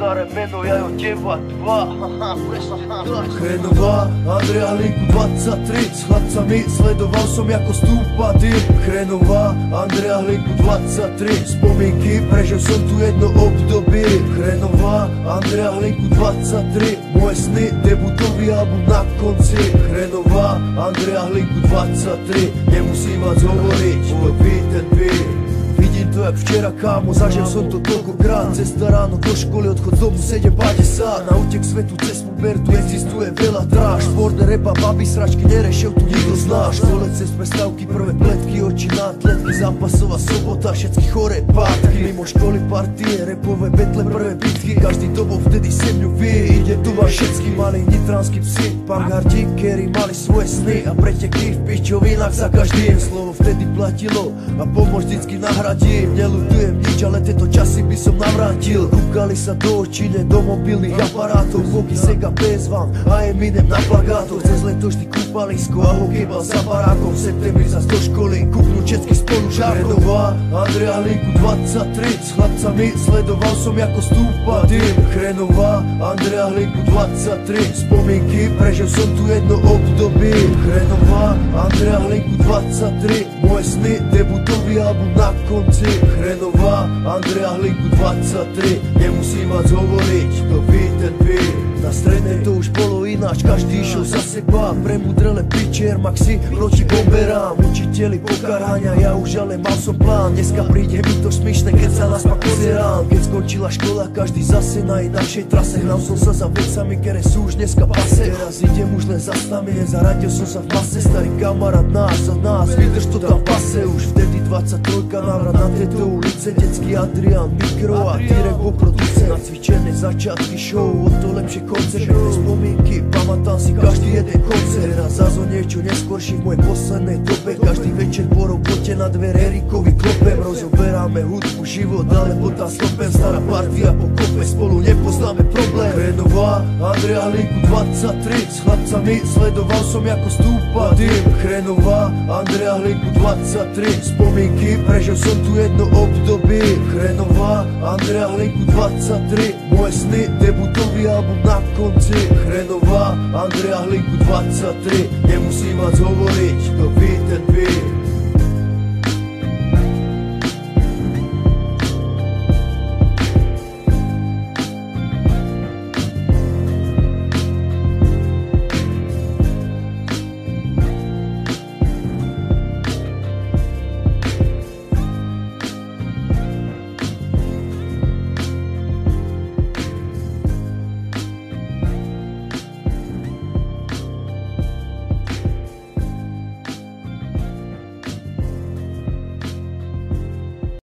staré meno, ja od teba dva. Chrenová, Andrea Hlinku 23, s chlapcami sledoval som ako stúpa dym. Chrenová, Andrea Hlinku 23, spomienky, prežil som tu jedno obdobie. Chrenová, Andrea Hlinku 23, moje sny, debutový album na konci. Chrenová, Andrea Hlinku 23, nemusím vás hovoriť, to ví, ten ví. Vidím to jak včera, kámo, zažil som to toľkokrát. Cesta ráno do školy, odchod z domu 7:50. Na útek svetu cez pubertu existuje veľa dráž. Športe, repa, baby, sračky, nerešil tu nikto z nás. Škole cez prestávky, prvé pletky, oči na atletky, zápasová sobota, všetky choré pátky. Mimo školy, partie, repové betle, prvé bitky. Každý to bol vtedy se mňu vie. Ide tu vás všetky malí nitranskí psi, pangardi, ktorí mali svoje sny a pretekli v pičovinách za každým. Slovo vtedy platilo a pomoc vždycky nahradím. Neľutujem nič, ale tieto časy by som navrátil. Kúkali sa do očí, ne do mobilných aparátov. Boky, Sega, PS1 a Eminem na plagátoch. Cez leto vždy kúpalisko a hokejbal za barákom. V septembri zas do školy kúpnú všetky spolužiakov. Chrenová, Andrea Hlinku 23, s chlapcami sledoval som ako stúpa dym. Chrenová, Andrea Hlinku 23, spomienky, prežil som tu jedno obdobie. Chrenová, Andrea Hlinku 23, moje sny, debutový album na konci. Chrenová, Andrea Hlinku 23, nemusím vás hovoriť, to ví, ten ví. Na strednej to už bolo ináč, každý išiel za seba. Premudrele piče, Air Maxi proti bomberám. Učiteľi pokarania, ja už ale mal som plán. Dneska príde mi to smiešne, keď sa naspak pozerám. Keď skončila škola, každý zase na inakšej trase. Hnal som sa za vecami, ktoré sú už dneska pase. Teraz idem už len za stami, nezaradil som sa v mase. Starý kamarát nás a nás, vydrž to tam pase. Už vtedy 23, návrat na tieto ulice. Detský Adrian, mikro a Tyrek po produce. Nacvičené začiatky show, o to lepšie koncert. Pekné spomienky, pamätám si každý jeden koncert. Teraz zas o niečo neskôrší v mojej poslednej dobe. Každý večer po robote na dvere Erikovi klopem. Rozoberáme hudbu, život, alebo tam stopem. Stará partia po kope, spolu nepoznáme problém. Chrenová, Andrea Hlinku 23, s chlapcami sledoval som ako stúpa dym. Chrenová, Andrea Hlinku 23, spomienky, prežil som tu jedno obdobie. Chrenová, Andrea Hlinku 23, moje sny, debutový album na konci. Chrenová, Andrea Hlinku 23, nemusím vás hovoriť, to ví, ten ví.